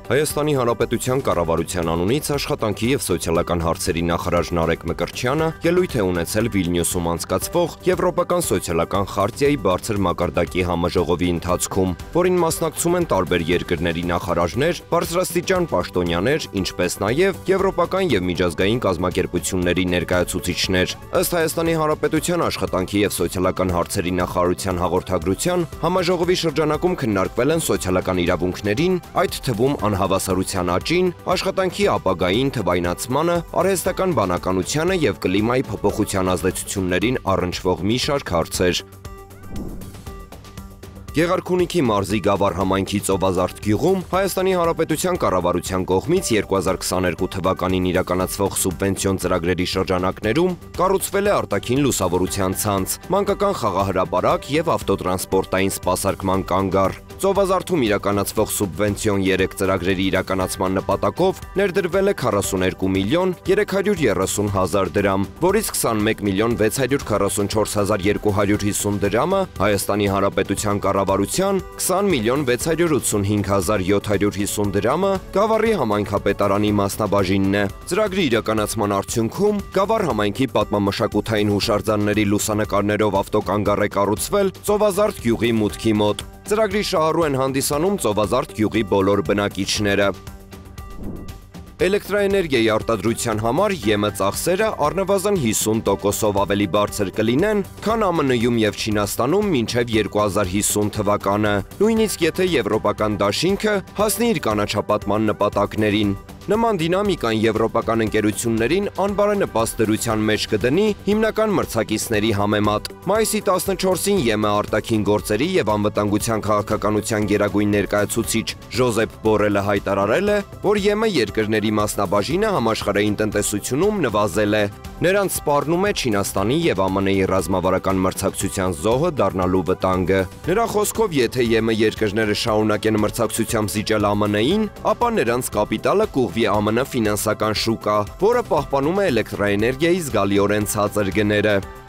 Հայաստանի Հանրապետության կառավարության անունից աշխատանքի և սոցիալական հարցերի նախարար Նարեկ Մկրտչյանը ելույթ է ունեցել Վիլնյուսում անցկացվող Եվրոպական սոցիալական խարտիայի բարձր մակարդակի համաժողովի ընթացքում, որին մասնակցում են տարբեր երկրների նախարարներ, բարձրաստիճան պաշտոնյաներ, ինչպես նաև եվրոպական և միջազգային կազմակերպությունների ներկայացուցիչներ։ Ըստ Հայաստանի Հանրապետության աշխատանքի և սոցիալական հարցերի նախարարության հաղորդագրության, համաժողովի շրջանակում քննարկվել են սոցիալական իրավունքներին, այդ թվում անհավասարության աճին, աշխատանքի ապագային թվայնացմանը, արհեստական բանականությանը և կլիմայի փոփոխության ազդեցություններին առնչվող մի շարք հարցեր։ Գեղարքունիքի մարզի Գավառ համայնքի Ծովազարդ գյուղում Հայաստանի Հանրապետության կառավարության կողմից 2022 թվականին իրականացվող սուբվենցիոն ծրագրերի շրջանակներում կառուցվել է արտաքին լուսավորության ցանց, մանկական խաղահրապարակ և ավտոտրանսպորտային սպասարկման կանգառ։ Ծովազարդում իրականացվող սուբվենցիոն 3 ծրագրերի իրականացման նպատակով ներդրվել է 42 միլիոն 330 հազար դրամ, որից 21 միլիոն 644 հազար 250 դրամը Հայաստանի Հանրապետության կառավարության, 20 միլիոն 685 հազար 750 դրամը Գավառի համայնքապետարանի մասնաբաժինն է։ Ծրագրի իրականացման արդյունքում Գավառ համայնքի պատմամշակութային հուշարձանների լուսանկարներով ավտոկանգառ է կառուցվել Ծովազարդ գյուղի մուտքի մոտ։ Ծրագրի շահառու են հանդիսանում Ծովազարդ գյուղի բոլոր բնակիչները։ Էլեկտրաէներգիայի արտադրության համար ԵՄ ծախսերը առնվազն 50%-ով ավելի բարձր կլինեն, քան ԱՄՆ-ում և Չինաստանում մինչև 2050 թվականը, նույնիսկ եթե եվրոպական դաշինքը հասնի իր կանաչապատման նպատակներին։ Նման դինամիկան եվրոպական ընկերություններին անբարենպաստ դրության մեջ կդնի հիմնական մրցակիցների համեմատ։ Մայիսի 14-ին ԵՄ արտաքին գործերի և անվտանգության քաղաքականության գերագույն ներկայացուցիչ Ժոզեփ Բորելը հայտարարել է, որ ԵՄ երկրների մասնաբաժինը համաշխարհային տնտեսությունում նվազել է։ Նրանց սպառնում է Չինաստանի և ԱՄՆ-ի ռազմավարական մրցակցության զոհը դառնալու վտանգը։ Նրա խոսքով, եթե ԵՄ երկրները շարունակեն մրցակցությամբ զիջել ԱՄՆ-ին, ապա նրանց կապիտալը կուղղվի ԱՄՆ ֆինանսական շուկա, որը պահպանում է էլեկտրաէներգիայի զգալիորեն ցածր գները։